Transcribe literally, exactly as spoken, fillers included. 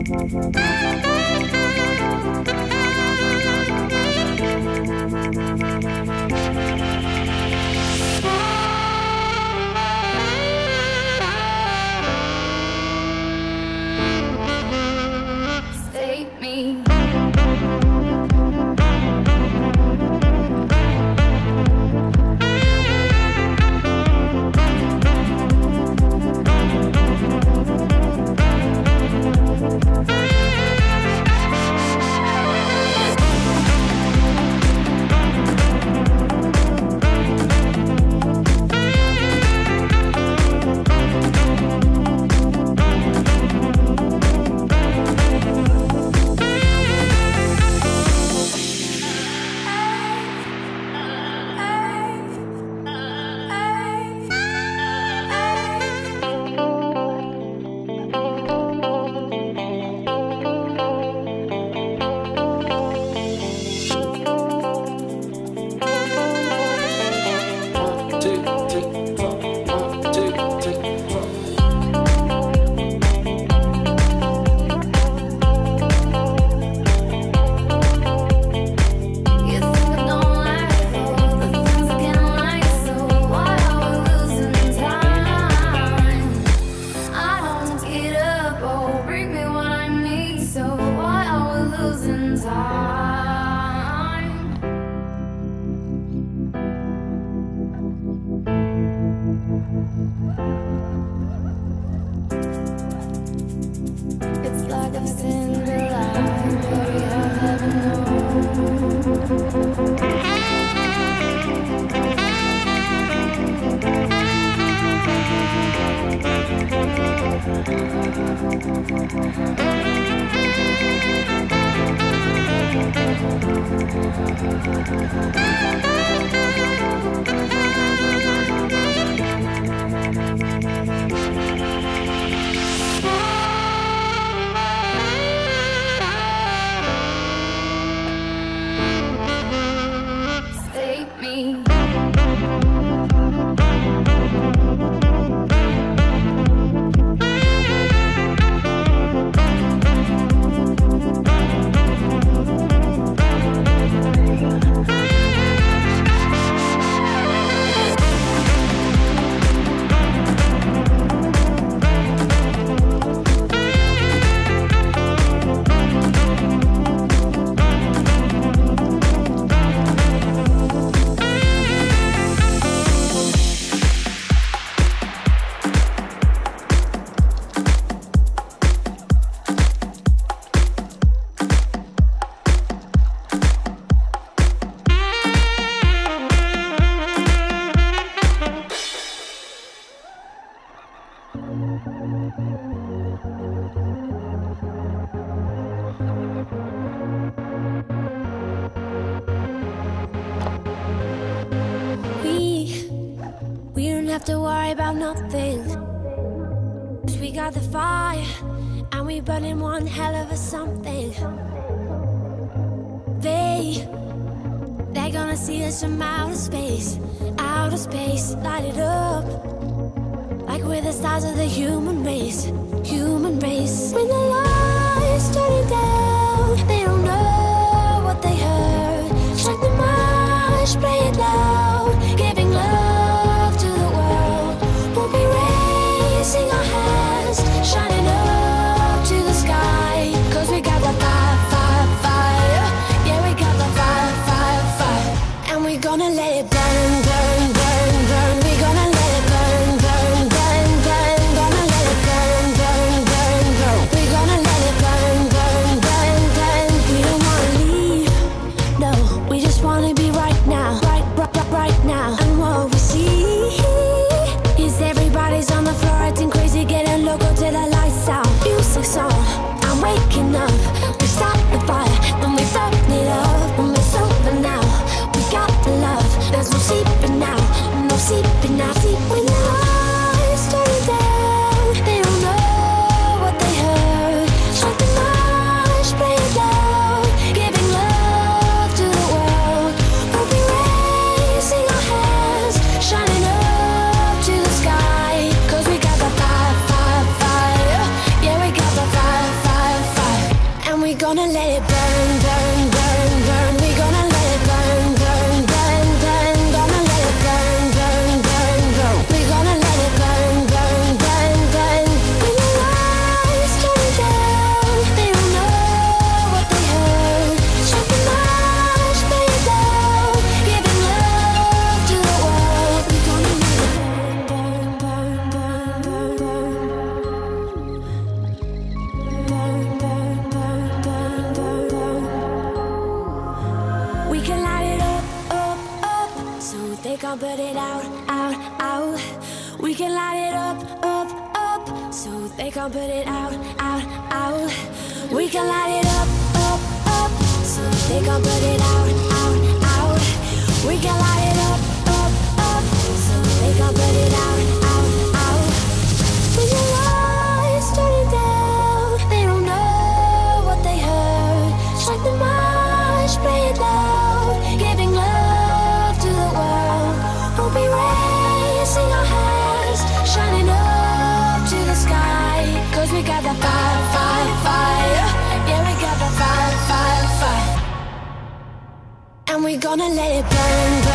Save me. Have to worry about nothing, 'cause we got the fire and we burning one hell of a something. They, they're gonna see us from outer space, outer space, light it up like we're the stars of the human race, human race. When the lights turning down, they don't know what they heard. Strike the march, play it loud, giving love. Raising our hands, shining up to the sky, 'cause we got the fire, fire, fire. Yeah, we got the fire, fire, fire. And we're gonna let it burn, burn, burn, burn. We're gonna let it burn, burn, burn, burn. Gonna let it burn. can't put it out, out, out. We can light it up, up, up, so they can't put it out, out, out. We can light it up, up, up, so they can't put it out, out, out. We can light it up, up, up, so they can't put it out, out, out. When your lights turning down, they don't know what they heard. Strike the march, play it loud, giving love to the world. We'll be raising our hands, shining up to the sky. Cause we got the fire, fire, fire. Yeah, we got the fire, fire, fire. And we're gonna let it burn,